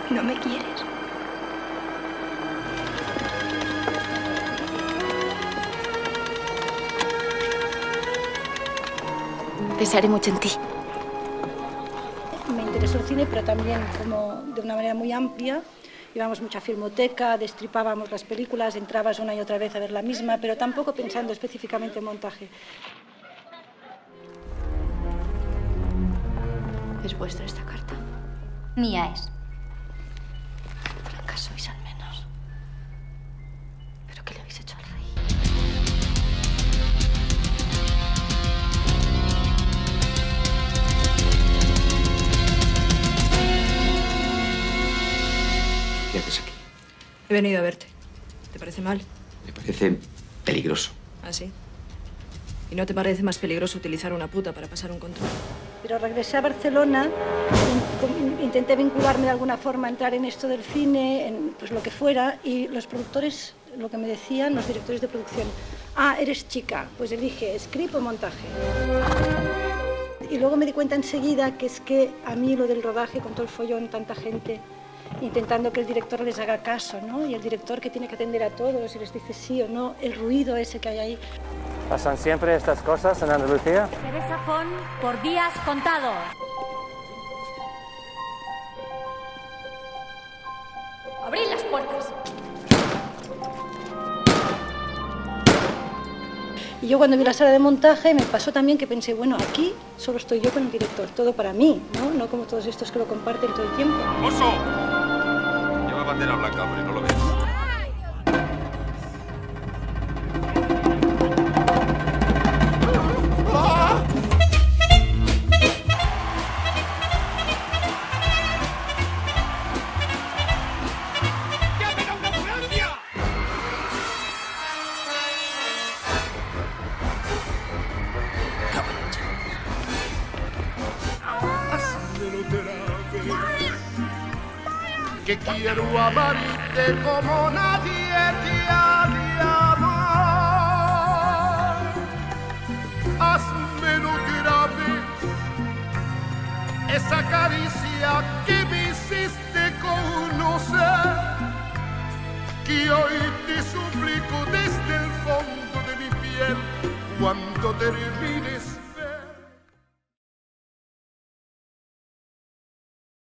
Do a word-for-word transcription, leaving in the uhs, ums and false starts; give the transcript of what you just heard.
No me quieres. Pensaré mucho en ti. Me interesó el cine, pero también como de una manera muy amplia. Íbamos mucho a filmoteca, destripábamos las películas, entrabas una y otra vez a ver la misma, pero tampoco pensando específicamente en montaje. ¿Es vuestra esta carta? Mía es. Franca sois al menos. ¿Pero qué le habéis hecho al rey? ¿Qué haces aquí? He venido a verte. ¿Te parece mal? Me parece peligroso. ¿Ah, sí? ¿Y no te parece más peligroso utilizar una puta para pasar un control? Pero regresé a Barcelona, intenté vincularme de alguna forma, entrar en esto del cine, en pues lo que fuera, y los productores, lo que me decían, los directores de producción, ah, eres chica, pues elige script o montaje. Y luego me di cuenta enseguida que es que a mí lo del rodaje, con todo el follón, tanta gente, intentando que el director les haga caso, ¿no? Y el director que tiene que atender a todos y les dice sí o no, el ruido ese que hay ahí. ¿Pasan siempre estas cosas en Andalucía? Teresa Font por días contados. ¡Abrid las puertas! Y yo cuando vi la sala de montaje me pasó también que pensé, bueno, aquí solo estoy yo con el director, todo para mí, ¿no? No como todos estos que lo comparten todo el tiempo. ¡Oso! Lleva bandera blanca, hombre, ¿no lo ves? Que quiero amarte como nadie te ha de amar. Házmelo grave, esa caricia que me hiciste conocer, que hoy te suplico desde el fondo de mi piel, cuando termines